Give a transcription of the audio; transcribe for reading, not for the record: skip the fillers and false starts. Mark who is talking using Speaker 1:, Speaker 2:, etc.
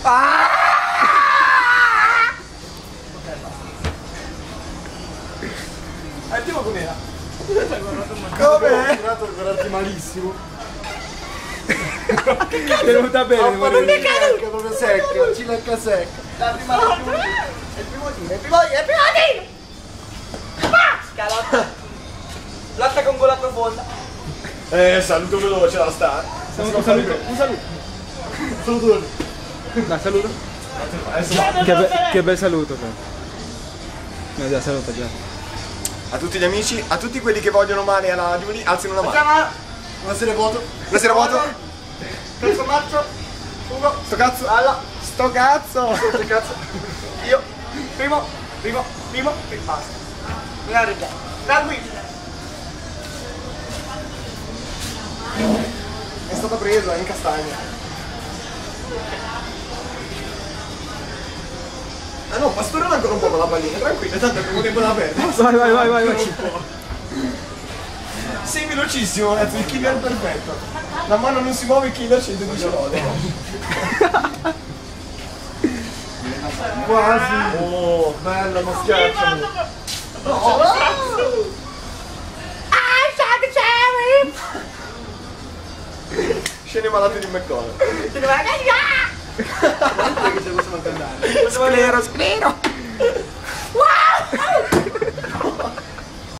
Speaker 1: Il tipo com'era?
Speaker 2: Come? Ho tirato per guardarti malissimo.
Speaker 1: È venuta bene,
Speaker 2: Ma non è caduto! Proprio secca, cilecca secca.
Speaker 3: La prima battuta. È il primo tiro, è il primo tiro! Scalotta. Lotta con gola profonda.
Speaker 2: Saluto veloce la star.
Speaker 1: Un saluto.
Speaker 2: Saluto.
Speaker 1: Dai, saluto. Che bel saluto, però. Già, saluta già.
Speaker 2: A tutti gli amici, a tutti quelli che vogliono male alla Giulia, alzino una mano. Buonasera voto. Buonasera voto.
Speaker 3: Terzo mazzo. Uno.
Speaker 2: Sto cazzo.
Speaker 3: Alla.
Speaker 2: Sto cazzo.
Speaker 3: Sto cazzo. Io. Primo. Basta. Mi ha richiamato. Tranquillo.
Speaker 2: È stata presa in castagna. Ah no, pastorano ancora un po' con la pallina, tranquillo, tanto abbiamo tempo da perdere.
Speaker 1: Vai.
Speaker 2: Sei velocissimo, ragazzi, il killer perfetto. La mano non si muove, il killer 110 lode. Quasi. Oh, bello, non schiacciami. Scene malate di McConnell.
Speaker 3: Sclero.